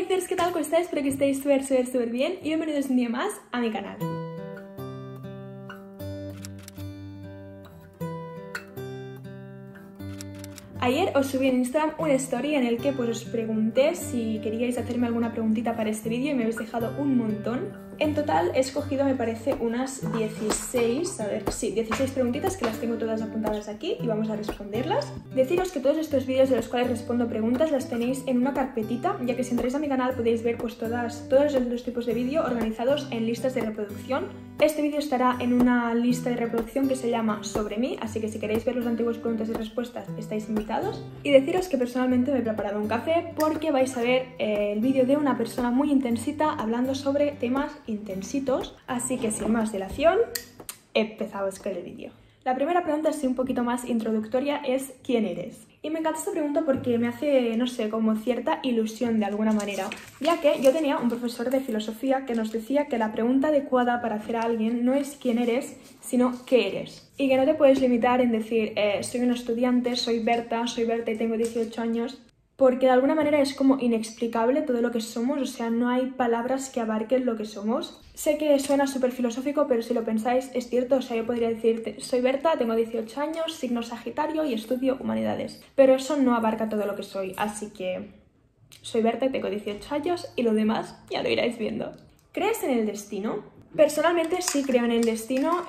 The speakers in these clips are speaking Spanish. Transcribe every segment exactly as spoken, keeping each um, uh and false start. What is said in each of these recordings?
Haters, ¿qué tal? ¿Cómo estáis? Espero que estéis súper, súper, súper bien y bienvenidos un día más a mi canal. Ayer os subí en Instagram una story en el que pues os pregunté si queríais hacerme alguna preguntita para este vídeo y me habéis dejado un montón. En total he escogido, me parece, unas dieciséis, a ver, sí, dieciséis preguntitas que las tengo todas apuntadas aquí y vamos a responderlas. Deciros que todos estos vídeos de los cuales respondo preguntas las tenéis en una carpetita, ya que si entráis a mi canal podéis ver pues todas, todos los tipos de vídeo organizados en listas de reproducción. Este vídeo estará en una lista de reproducción que se llama Sobre mí, así que si queréis ver los antiguos preguntas y respuestas estáis invitados. Y deciros que personalmente me he preparado un café porque vais a ver eh, el vídeo de una persona muy intensita hablando sobre temas intensitos, así que sin más dilación, empezamos con el vídeo. La primera pregunta, así un poquito más introductoria, es ¿quién eres? Y me encanta esta pregunta porque me hace, no sé, como cierta ilusión de alguna manera, ya que yo tenía un profesor de filosofía que nos decía que la pregunta adecuada para hacer a alguien no es quién eres, sino qué eres. Y que no te puedes limitar en decir, eh, soy un estudiante, soy Berta, soy Berta y tengo dieciocho años, porque de alguna manera es como inexplicable todo lo que somos, o sea, no hay palabras que abarquen lo que somos. Sé que suena súper filosófico, pero si lo pensáis es cierto, o sea, yo podría decirte, soy Berta, tengo dieciocho años, signo Sagitario y estudio Humanidades, pero eso no abarca todo lo que soy, así que soy Berta y tengo dieciocho años y lo demás ya lo iráis viendo. ¿Crees en el destino? Personalmente sí creo en el destino,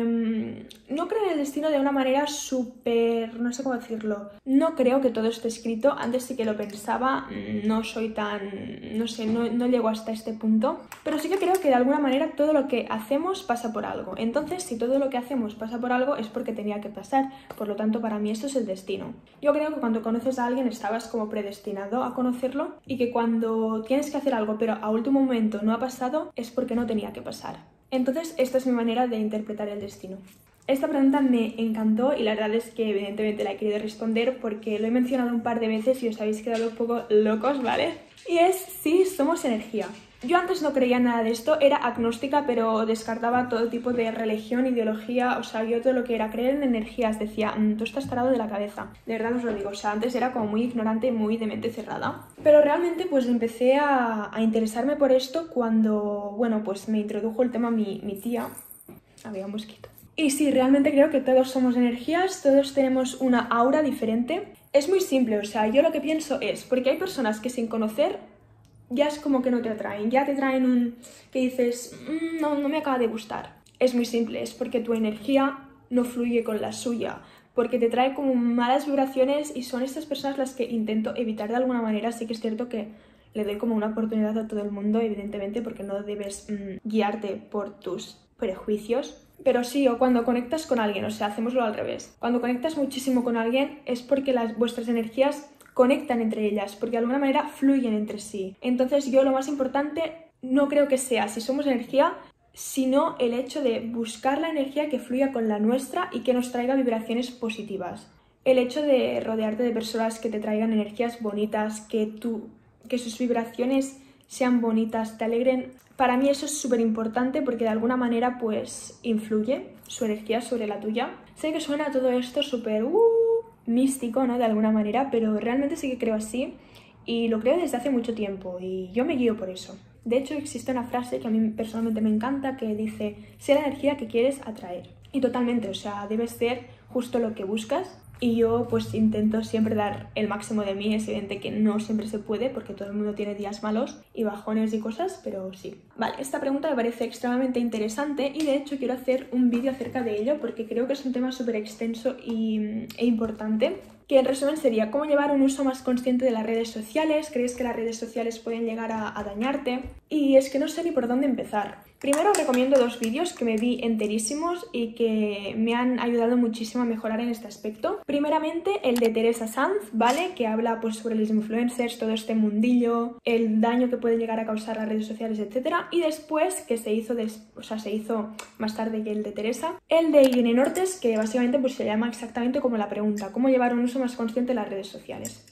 eh, no creo en el destino de una manera súper, no sé cómo decirlo, no creo que todo esté escrito, antes sí que lo pensaba, no soy tan, no sé, no, no llego hasta este punto, pero sí que creo que de alguna manera todo lo que hacemos pasa por algo, entonces si todo lo que hacemos pasa por algo es porque tenía que pasar, por lo tanto para mí esto es el destino. Yo creo que cuando conoces a alguien estabas como predestinado a conocerlo y que cuando tienes que hacer algo pero a último momento no ha pasado es porque no tenía que pasar. Entonces, esta es mi manera de interpretar el destino. Esta pregunta me encantó y la verdad es que evidentemente la he querido responder porque lo he mencionado un par de veces y os habéis quedado un poco locos, ¿vale? Y es sí, somos energía. Yo antes no creía nada de esto, era agnóstica, pero descartaba todo tipo de religión, ideología, o sea, yo todo lo que era creer en energías decía, mmm, tú estás tarado de la cabeza. De verdad os lo digo, o sea, antes era como muy ignorante y muy de mente cerrada. Pero realmente pues empecé a, a interesarme por esto cuando, bueno, pues me introdujo el tema mi, mi tía. Había un mosquito. Y sí, realmente creo que todos somos energías, todos tenemos una aura diferente. Es muy simple, o sea, yo lo que pienso es, porque hay personas que sin conocer ya es como que no te atraen, ya te traen un que dices, mmm, no, no me acaba de gustar. Es muy simple, es porque tu energía no fluye con la suya, porque te trae como malas vibraciones y son estas personas las que intento evitar de alguna manera. Sí que es cierto que le doy como una oportunidad a todo el mundo, evidentemente, porque no debes mmm, guiarte por tus prejuicios. Pero sí, o cuando conectas con alguien, o sea, hacémoslo al revés. Cuando conectas muchísimo con alguien es porque las, vuestras energías conectan entre ellas, porque de alguna manera fluyen entre sí. Entonces yo lo más importante no creo que sea si somos energía, sino el hecho de buscar la energía que fluya con la nuestra y que nos traiga vibraciones positivas. El hecho de rodearte de personas que te traigan energías bonitas, que, tú, que sus vibraciones sean bonitas, te alegren. Para mí eso es súper importante porque de alguna manera pues influye su energía sobre la tuya. Sé que suena todo esto súper uh, místico, ¿no? De alguna manera, pero realmente sí que creo así y lo creo desde hace mucho tiempo y yo me guío por eso. De hecho existe una frase que a mí personalmente me encanta que dice, sé la energía que quieres atraer. Y totalmente, o sea, debes ser justo lo que buscas. Y yo pues intento siempre dar el máximo de mí. Es evidente que no siempre se puede porque todo el mundo tiene días malos y bajones y cosas, pero sí. Vale, esta pregunta me parece extremadamente interesante y de hecho quiero hacer un vídeo acerca de ello porque creo que es un tema súper extenso y, e importante. Que en resumen sería cómo llevar un uso más consciente de las redes sociales. ¿Crees que las redes sociales pueden llegar a, a dañarte? Y es que no sé ni por dónde empezar. Primero os recomiendo dos vídeos que me vi enterísimos y que me han ayudado muchísimo a mejorar en este aspecto. Primeramente el de Teresa Sanz, ¿vale? Que habla pues sobre los influencers, todo este mundillo, el daño que pueden llegar a causar las redes sociales, etcétera. Y después, que se hizo, des... o sea, se hizo más tarde que el de Teresa, el de Irene Nortes, que básicamente pues se llama exactamente como la pregunta, cómo llevar un uso más consciente de las redes sociales.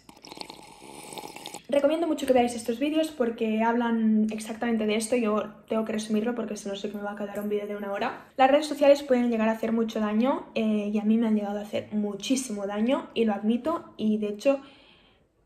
Recomiendo mucho que veáis estos vídeos porque hablan exactamente de esto. Yo tengo que resumirlo porque si no sé que me va a quedar un vídeo de una hora. Las redes sociales pueden llegar a hacer mucho daño eh, y a mí me han llegado a hacer muchísimo daño y lo admito y de hecho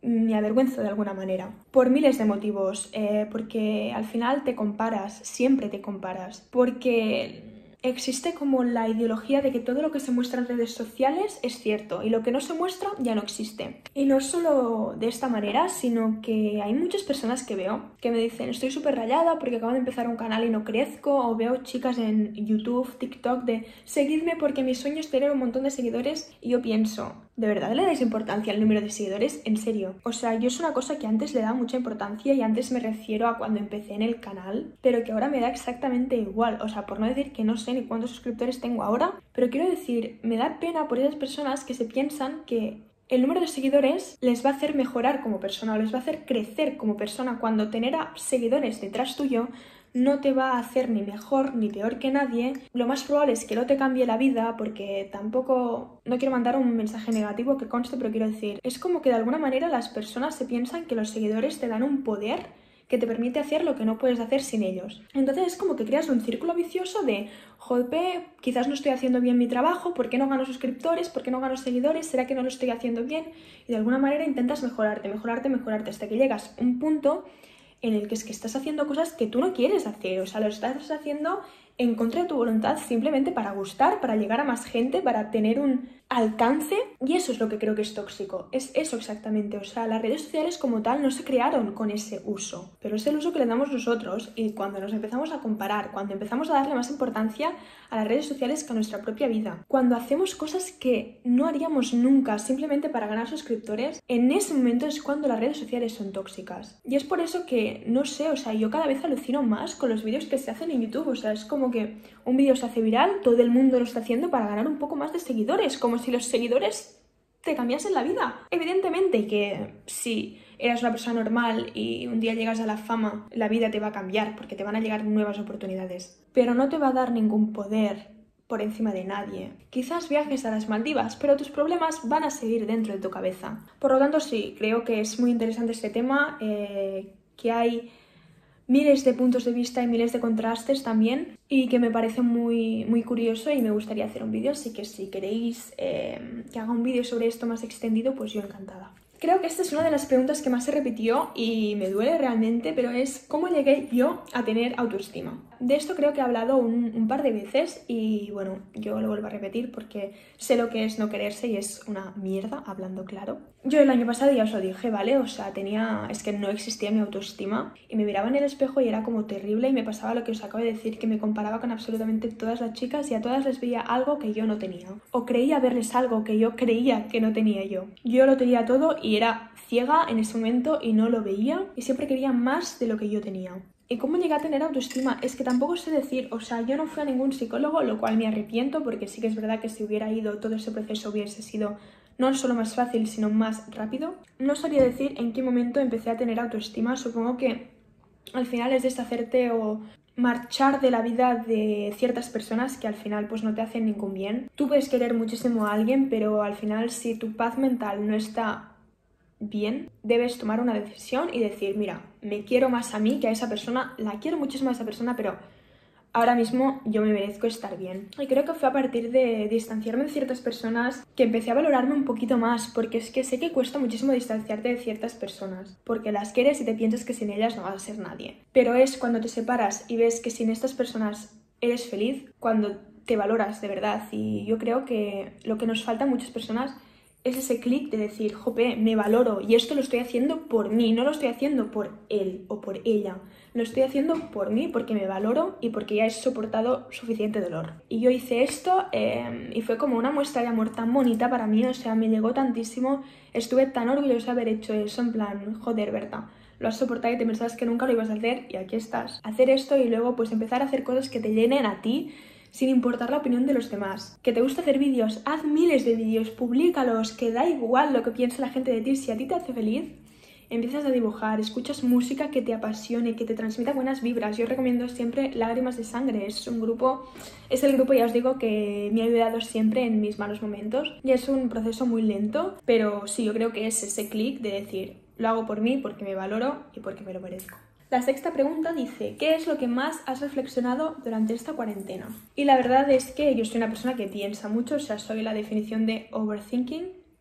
me avergüenzo de alguna manera. Por miles de motivos, eh, porque al final te comparas, siempre te comparas, porque existe como la ideología de que todo lo que se muestra en redes sociales es cierto y lo que no se muestra ya no existe. Y no solo de esta manera, sino que hay muchas personas que veo que me dicen estoy súper rayada porque acabo de empezar un canal y no crezco, o veo chicas en YouTube, TikTok de seguidme porque mi sueño es tener un montón de seguidores, y yo pienso, ¿de verdad le dais importancia al número de seguidores? En serio. O sea, yo es una cosa que antes le daba mucha importancia, y antes me refiero a cuando empecé en el canal, pero que ahora me da exactamente igual. O sea, por no decir que no sé ni cuántos suscriptores tengo ahora, pero quiero decir, me da pena por esas personas que se piensan que el número de seguidores les va a hacer mejorar como persona o les va a hacer crecer como persona, cuando tener a seguidores detrás tuyo no te va a hacer ni mejor ni peor que nadie. Lo más probable es que no te cambie la vida, porque tampoco, no quiero mandar un mensaje negativo que conste, pero quiero decir, es como que de alguna manera las personas se piensan que los seguidores te dan un poder que te permite hacer lo que no puedes hacer sin ellos. Entonces es como que creas un círculo vicioso de joder, quizás no estoy haciendo bien mi trabajo, ¿por qué no gano suscriptores? ¿Por qué no gano seguidores? ¿Será que no lo estoy haciendo bien? Y de alguna manera intentas mejorarte, mejorarte, mejorarte, hasta que llegas a un punto en el que es que estás haciendo cosas que tú no quieres hacer. O sea, lo estás haciendo en contra de tu voluntad, simplemente para gustar, para llegar a más gente, para tener un alcance, y eso es lo que creo que es tóxico. Es eso exactamente. O sea, las redes sociales como tal no se crearon con ese uso, pero es el uso que le damos nosotros, y cuando nos empezamos a comparar, cuando empezamos a darle más importancia a las redes sociales que a nuestra propia vida, cuando hacemos cosas que no haríamos nunca simplemente para ganar suscriptores, en ese momento es cuando las redes sociales son tóxicas. Y es por eso que, no sé, o sea, yo cada vez alucino más con los vídeos que se hacen en YouTube. O sea, es como que un vídeo se hace viral, todo el mundo lo está haciendo para ganar un poco más de seguidores, como si los seguidores te cambiasen la vida. Evidentemente que si eras una persona normal y un día llegas a la fama, la vida te va a cambiar porque te van a llegar nuevas oportunidades, pero no te va a dar ningún poder por encima de nadie. Quizás viajes a las Maldivas, pero tus problemas van a seguir dentro de tu cabeza. Por lo tanto, sí, creo que es muy interesante este tema, eh, que hay miles de puntos de vista y miles de contrastes también, y que me parece muy, muy curioso, y me gustaría hacer un vídeo, así que si queréis eh, que haga un vídeo sobre esto más extendido, pues yo encantada. Creo que esta es una de las preguntas que más se repitió y me duele realmente, pero es ¿cómo llegué yo a tener autoestima? De esto creo que he hablado un, un par de veces, y bueno, yo lo vuelvo a repetir porque sé lo que es no quererse y es una mierda, hablando claro. Yo el año pasado ya os lo dije, ¿vale? O sea, tenía, es que no existía mi autoestima, y me miraba en el espejo y era como terrible, y me pasaba lo que os acabo de decir, que me comparaba con absolutamente todas las chicas y a todas les veía algo que yo no tenía, o creía verles algo que yo creía que no tenía yo. Yo lo tenía todo y era ciega en ese momento y no lo veía, y siempre quería más de lo que yo tenía. ¿Y cómo llegué a tener autoestima? Es que tampoco sé decir. O sea, yo no fui a ningún psicólogo, lo cual me arrepiento, porque sí que es verdad que si hubiera ido, todo ese proceso hubiese sido no solo más fácil, sino más rápido. No sabría decir en qué momento empecé a tener autoestima. Supongo que al final es deshacerte o marchar de la vida de ciertas personas que al final pues no te hacen ningún bien. Tú puedes querer muchísimo a alguien, pero al final si tu paz mental no está bien, debes tomar una decisión y decir, mira, me quiero más a mí que a esa persona, la quiero muchísimo a esa persona, pero ahora mismo yo me merezco estar bien. Y creo que fue a partir de distanciarme de ciertas personas que empecé a valorarme un poquito más, porque es que sé que cuesta muchísimo distanciarte de ciertas personas, porque las quieres y te piensas que sin ellas no vas a ser nadie. Pero es cuando te separas y ves que sin estas personas eres feliz, cuando te valoras de verdad. Y yo creo que lo que nos falta a muchas personas es ese clic de decir, jope, me valoro, y esto lo estoy haciendo por mí, no lo estoy haciendo por él o por ella. Lo estoy haciendo por mí, porque me valoro y porque ya he soportado suficiente dolor. Y yo hice esto eh, y fue como una muestra de amor tan bonita para mí, o sea, me llegó tantísimo. Estuve tan orgullosa de haber hecho eso, en plan, joder, Berta, lo has soportado y te pensabas que nunca lo ibas a hacer y aquí estás. Hacer esto y luego pues empezar a hacer cosas que te llenen a ti, sin importar la opinión de los demás. ¿Que te gusta hacer vídeos? Haz miles de vídeos, públicalos, que da igual lo que piense la gente de ti. Si a ti te hace feliz, empiezas a dibujar, escuchas música que te apasione, que te transmita buenas vibras. Yo recomiendo siempre Lágrimas de Sangre. Es un grupo, es el grupo, ya os digo, que me ha ayudado siempre en mis malos momentos. Y es un proceso muy lento, pero sí, yo creo que es ese clic de decir, lo hago por mí, porque me valoro y porque me lo merezco. La sexta pregunta dice, ¿qué es lo que más has reflexionado durante esta cuarentena? Y la verdad es que yo soy una persona que piensa mucho, o sea, soy la definición de overthinking.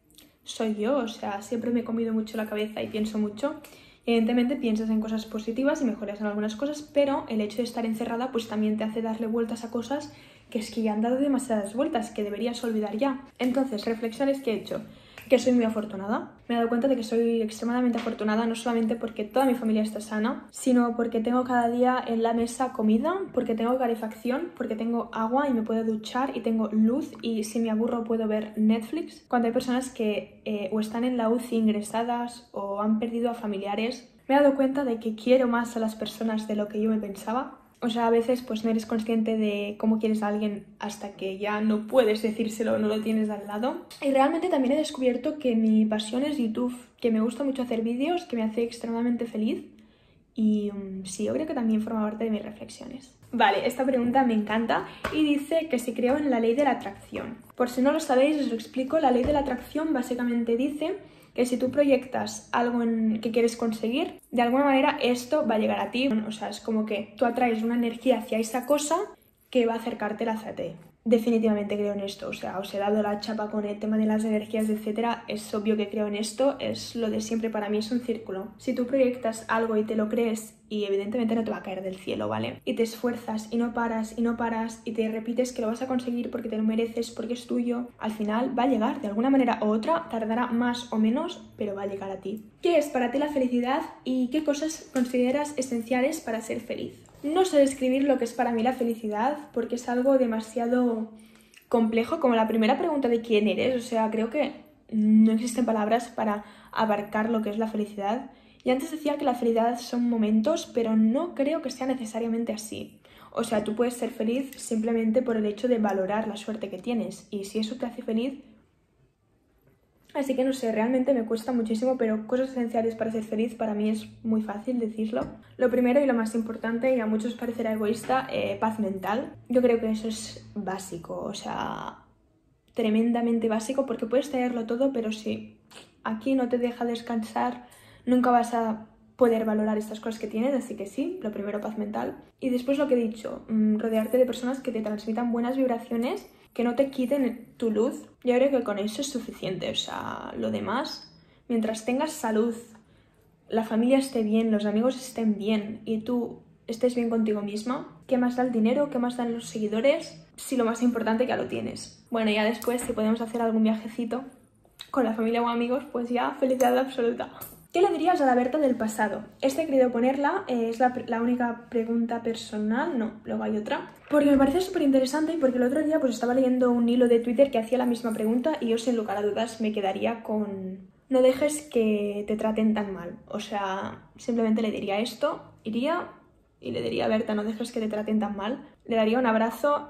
soy yo, o sea, siempre me he comido mucho la cabeza y pienso mucho. Evidentemente piensas en cosas positivas y mejoras en algunas cosas, pero el hecho de estar encerrada pues también te hace darle vueltas a cosas que es que ya han dado demasiadas vueltas, que deberías olvidar ya. Entonces, reflexiones que he hecho. Que soy muy afortunada. Me he dado cuenta de que soy extremadamente afortunada, no solamente porque toda mi familia está sana, sino porque tengo cada día en la mesa comida, porque tengo calefacción, porque tengo agua y me puedo duchar y tengo luz y si me aburro puedo ver Netflix. Cuando hay personas que eh, o están en la U C I ingresadas o han perdido a familiares, me he dado cuenta de que quiero más a las personas de lo que yo me pensaba. O sea, a veces pues no eres consciente de cómo quieres a alguien hasta que ya no puedes decírselo, no lo tienes al lado. Y realmente también he descubierto que mi pasión es YouTube, que me gusta mucho hacer vídeos, que me hace extremadamente feliz. Y um, sí, yo creo que también forma parte de mis reflexiones. Vale, esta pregunta me encanta y dice que si creo en la ley de la atracción. Por si no lo sabéis, os lo explico. La ley de la atracción básicamente dice que si tú proyectas algo en que quieres conseguir, de alguna manera esto va a llegar a ti. O sea, es como que tú atraes una energía hacia esa cosa que va a acercártela hacia ti. Definitivamente creo en esto, o sea, os he dado la chapa con el tema de las energías, etcétera. Es obvio que creo en esto, es lo de siempre, para mí es un círculo. Si tú proyectas algo y te lo crees, y evidentemente no te va a caer del cielo, ¿vale? Y te esfuerzas y no paras y no paras y te repites que lo vas a conseguir porque te lo mereces, porque es tuyo, al final va a llegar de alguna manera u otra, tardará más o menos, pero va a llegar a ti. ¿Qué es para ti la felicidad y qué cosas consideras esenciales para ser feliz? No sé describir lo que es para mí la felicidad porque es algo demasiado complejo, como la primera pregunta de quién eres. O sea, creo que no existen palabras para abarcar lo que es la felicidad. Y antes decía que la felicidad son momentos, pero no creo que sea necesariamente así. O sea, tú puedes ser feliz simplemente por el hecho de valorar la suerte que tienes. Y si eso te hace feliz... Así que no sé, realmente me cuesta muchísimo, pero cosas esenciales para ser feliz para mí es muy fácil decirlo. Lo primero y lo más importante, y a muchos parecerá egoísta, eh, paz mental. Yo creo que eso es básico, o sea, tremendamente básico, porque puedes tenerlo todo, pero si aquí no te deja descansar, nunca vas a poder valorar estas cosas que tienes, así que sí, lo primero, paz mental. Y después lo que he dicho, mmm, rodearte de personas que te transmitan buenas vibraciones, que no te quiten tu luz. Yo creo que con eso es suficiente, o sea, lo demás, mientras tengas salud, la familia esté bien, los amigos estén bien y tú estés bien contigo misma, ¿qué más da el dinero? ¿Qué más dan los seguidores? Si lo más importante ya lo tienes. Bueno, ya después si podemos hacer algún viajecito con la familia o amigos, pues ya felicidad absoluta. ¿Qué le dirías a la Berta del pasado? Esta he querido ponerla, eh, es la, la única pregunta personal, no, luego hay otra. Porque me parece súper interesante y porque el otro día pues estaba leyendo un hilo de Twitter que hacía la misma pregunta y yo sin lugar a dudas me quedaría con... No dejes que te traten tan mal. O sea, simplemente le diría esto, iría y le diría, Berta, no dejes que te traten tan mal. Le daría un abrazo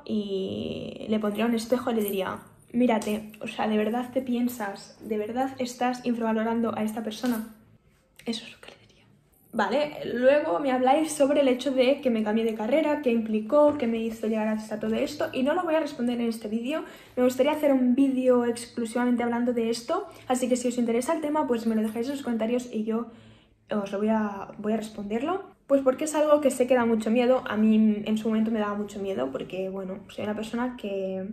y le pondría un espejo y le diría... Mírate, o sea, ¿de verdad te piensas, de verdad estás infravalorando a esta persona? Eso es lo que le diría. Vale, luego me habláis sobre el hecho de que me cambié de carrera, qué implicó, qué me hizo llegar hasta todo esto y no lo voy a responder en este vídeo. Me gustaría hacer un vídeo exclusivamente hablando de esto, así que si os interesa el tema, pues me lo dejáis en los comentarios y yo os lo voy a, voy a responderlo. Pues porque es algo que sé que da mucho miedo, a mí en su momento me daba mucho miedo porque, bueno, soy una persona que...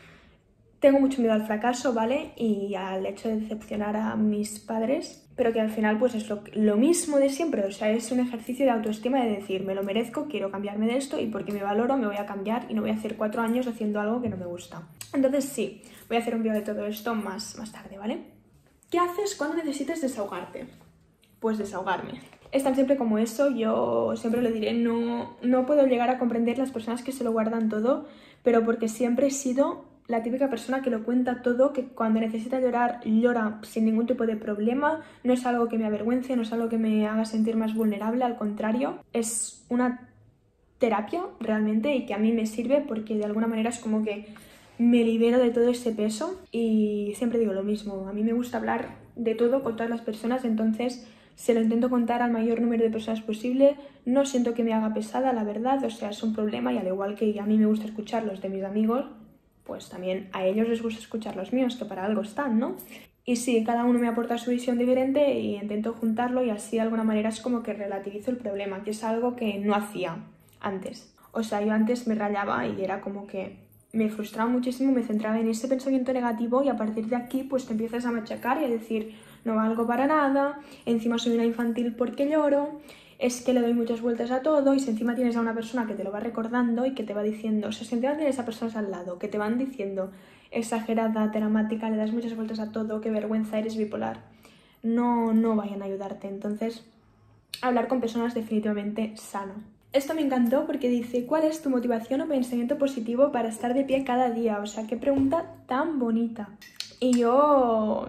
Tengo mucho miedo al fracaso, ¿vale? Y al hecho de decepcionar a mis padres, pero que al final pues es lo, lo mismo de siempre, o sea, es un ejercicio de autoestima de decir, me lo merezco, quiero cambiarme de esto y porque me valoro me voy a cambiar y no voy a hacer cuatro años haciendo algo que no me gusta. Entonces sí, voy a hacer un vídeo de todo esto más, más tarde, ¿vale? ¿Qué haces cuando necesites desahogarte? Pues desahogarme. Es tan simple como eso, yo siempre lo diré, no, no puedo llegar a comprender las personas que se lo guardan todo, pero porque siempre he sido... la típica persona que lo cuenta todo, que cuando necesita llorar, llora sin ningún tipo de problema. No es algo que me avergüence, no es algo que me haga sentir más vulnerable, al contrario. Es una terapia realmente y que a mí me sirve porque de alguna manera es como que me libero de todo ese peso y siempre digo lo mismo. A mí me gusta hablar de todo con todas las personas, entonces se lo intento contar al mayor número de personas posible. No siento que me haga pesada, la verdad, o sea, es un problema y al igual que a mí me gusta escuchar los de mis amigos, pues también a ellos les gusta escuchar los míos, que para algo están, ¿no? Y sí, cada uno me aporta su visión diferente y intento juntarlo y así de alguna manera es como que relativizo el problema, que es algo que no hacía antes. O sea, yo antes me rayaba y era como que me frustraba muchísimo, me centraba en ese pensamiento negativo y a partir de aquí pues te empiezas a machacar y a decir no valgo para nada, encima soy una infantil porque lloro, es que le doy muchas vueltas a todo y si encima tienes a una persona que te lo va recordando y que te va diciendo, o sea, si encima tienes a personas al lado que te van diciendo exagerada, dramática, le das muchas vueltas a todo, qué vergüenza, eres bipolar, no, no vayan a ayudarte. Entonces, hablar con personas definitivamente sano. Esto me encantó porque dice, ¿cuál es tu motivación o pensamiento positivo para estar de pie cada día? O sea, qué pregunta tan bonita. Y yo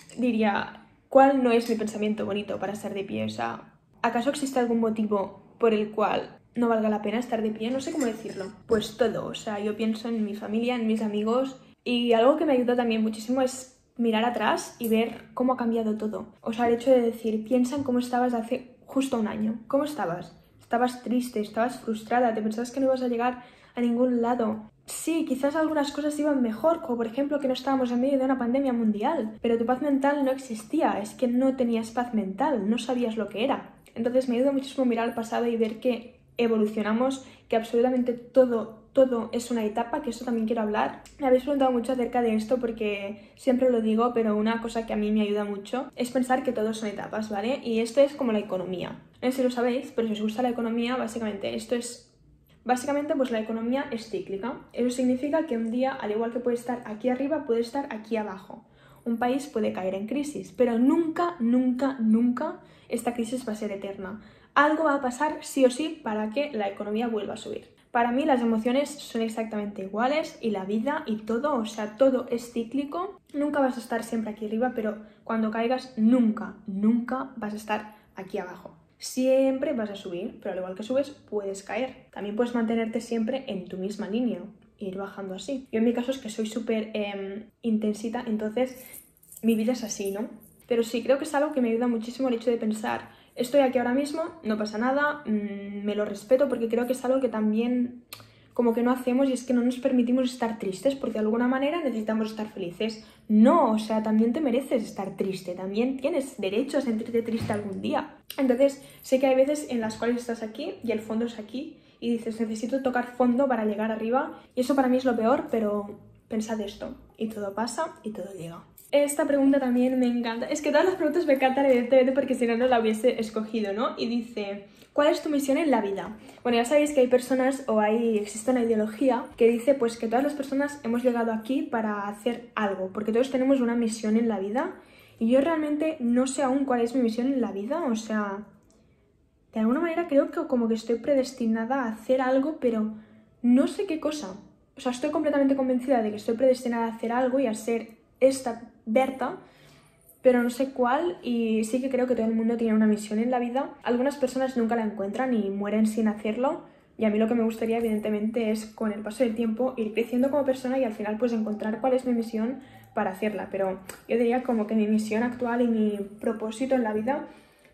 diría, ¿cuál no es mi pensamiento bonito para estar de pie? O sea, ¿acaso existe algún motivo por el cual no valga la pena estar de pie? No sé cómo decirlo. Pues todo, o sea, yo pienso en mi familia, en mis amigos y algo que me ayuda también muchísimo es mirar atrás y ver cómo ha cambiado todo. O sea, el hecho de decir, piensa en cómo estabas hace justo un año. ¿Cómo estabas? Estabas triste, estabas frustrada, te pensabas que no ibas a llegar a ningún lado. Sí, quizás algunas cosas iban mejor, como por ejemplo que no estábamos en medio de una pandemia mundial, pero tu paz mental no existía, es que no tenías paz mental, no sabías lo que era. Entonces me ayuda muchísimo mirar al pasado y ver que evolucionamos, que absolutamente todo, todo es una etapa, que eso también quiero hablar. Me habéis preguntado mucho acerca de esto porque siempre lo digo, pero una cosa que a mí me ayuda mucho es pensar que todo son etapas, ¿vale? Y esto es como la economía. No sé si lo sabéis, pero si os gusta la economía, básicamente esto es... Básicamente, pues la economía es cíclica. Eso significa que un día, al igual que puede estar aquí arriba, puede estar aquí abajo. Un país puede caer en crisis, pero nunca, nunca, nunca esta crisis va a ser eterna. Algo va a pasar sí o sí para que la economía vuelva a subir. Para mí las emociones son exactamente iguales y la vida y todo, o sea, todo es cíclico. Nunca vas a estar siempre aquí arriba, pero cuando caigas nunca, nunca vas a estar aquí abajo. Siempre vas a subir, pero al igual que subes, puedes caer. También puedes mantenerte siempre en tu misma línea e ir bajando así. Yo en mi caso es que soy súper eh, intensita, entonces mi vida es así, ¿no? Pero sí, creo que es algo que me ayuda muchísimo el hecho de pensar, estoy aquí ahora mismo, no pasa nada, mmm, me lo respeto porque creo que es algo que también como que no hacemos y es que no nos permitimos estar tristes porque de alguna manera necesitamos estar felices. No, o sea, también te mereces estar triste, también tienes derecho a sentirte triste algún día. Entonces, sé que hay veces en las cuales estás aquí y el fondo es aquí y dices, necesito tocar fondo para llegar arriba y eso para mí es lo peor, pero pensad esto y todo pasa y todo llega. Esta pregunta también me encanta. Es que todas las preguntas me encantan, evidentemente, porque si no, no la hubiese escogido, ¿no? Y dice, ¿cuál es tu misión en la vida? Bueno, ya sabéis que hay personas, o hay, existe una ideología que dice pues que todas las personas hemos llegado aquí para hacer algo, porque todos tenemos una misión en la vida. Y yo realmente no sé aún cuál es mi misión en la vida, o sea, de alguna manera creo que como que estoy predestinada a hacer algo, pero no sé qué cosa. O sea, estoy completamente convencida de que estoy predestinada a hacer algo y a ser esta Berta, pero no sé cuál, y sí que creo que todo el mundo tiene una misión en la vida. Algunas personas nunca la encuentran y mueren sin hacerlo, y a mí lo que me gustaría evidentemente es con el paso del tiempo ir creciendo como persona y al final pues encontrar cuál es mi misión para hacerla. Pero yo diría como que mi misión actual y mi propósito en la vida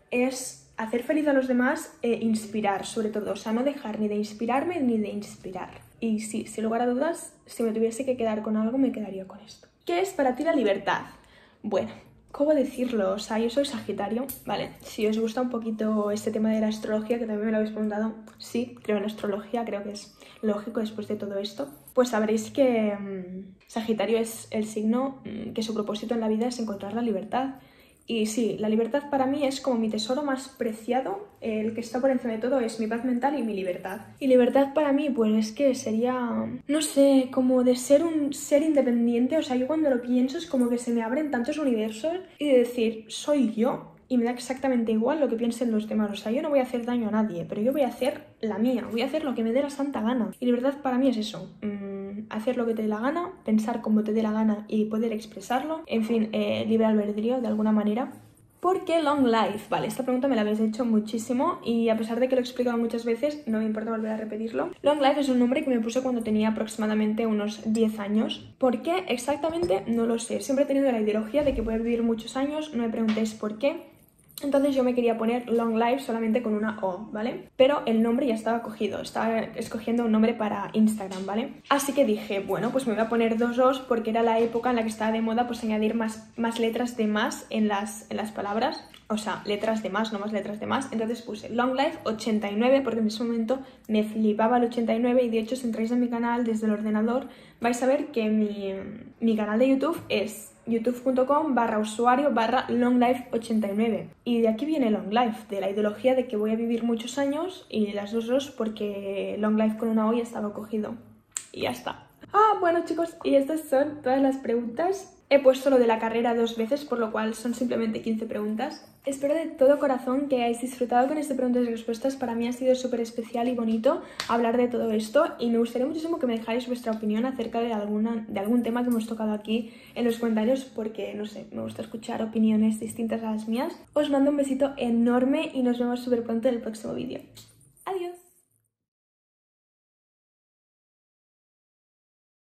es hacer feliz a los demás e inspirar, sobre todo, o sea, no dejar ni de inspirarme ni de inspirar. Y sí, sin lugar a dudas, si me tuviese que quedar con algo, me quedaría con esto. ¿Qué es para ti la libertad? Bueno, ¿cómo decirlo? O sea, yo soy Sagitario, ¿vale? Si os gusta un poquito este tema de la astrología, que también me lo habéis preguntado, sí, creo en la astrología, creo que es lógico después de todo esto, pues sabréis que mmm, Sagitario es el signo mmm, que su propósito en la vida es encontrar la libertad. Y sí, la libertad para mí es como mi tesoro más preciado, el que está por encima de todo es mi paz mental y mi libertad. Y libertad para mí, pues es que sería, no sé, como de ser un ser independiente, o sea, yo cuando lo pienso es como que se me abren tantos universos y de decir, soy yo, y me da exactamente igual lo que piensen los demás, o sea, yo no voy a hacer daño a nadie, pero yo voy a hacer la mía, voy a hacer lo que me dé la santa gana. Y libertad para mí es eso, mmm, hacer lo que te dé la gana, pensar como te dé la gana y poder expresarlo, en fin, eh, libre albedrío de alguna manera. ¿Por qué long life? Vale, esta pregunta me la habéis hecho muchísimo y a pesar de que lo he explicado muchas veces, no me importa volver a repetirlo. Long life es un nombre que me puse cuando tenía aproximadamente unos diez años. ¿Por qué? Exactamente no lo sé. Siempre he tenido la ideología de que voy a vivir muchos años, no me preguntéis por qué. Entonces yo me quería poner Long Life solamente con una O, ¿vale? Pero el nombre ya estaba cogido, estaba escogiendo un nombre para Instagram, ¿vale? Así que dije, bueno, pues me voy a poner dos O's porque era la época en la que estaba de moda pues añadir más, más letras de más en las, en las palabras. O sea, letras de más, no más letras de más. Entonces puse Long Life ochenta y nueve porque en ese momento me flipaba el ochenta y nueve y de hecho si entráis en mi canal desde el ordenador vais a ver que mi, mi canal de YouTube es youtube.com barra usuario barra longlife ochenta y nueve. Y de aquí viene Long Life, de la ideología de que voy a vivir muchos años y las dos dos porque Long Life con una O ya estaba cogido. Y ya está. Ah, bueno chicos, y estas son todas las preguntas. He puesto lo de la carrera dos veces, por lo cual son simplemente quince preguntas. Espero de todo corazón que hayáis disfrutado con este preguntas y respuestas. Para mí ha sido súper especial y bonito hablar de todo esto y me gustaría muchísimo que me dejáis vuestra opinión acerca de, alguna, de algún tema que hemos tocado aquí en los comentarios porque, no sé, me gusta escuchar opiniones distintas a las mías. Os mando un besito enorme y nos vemos súper pronto en el próximo vídeo.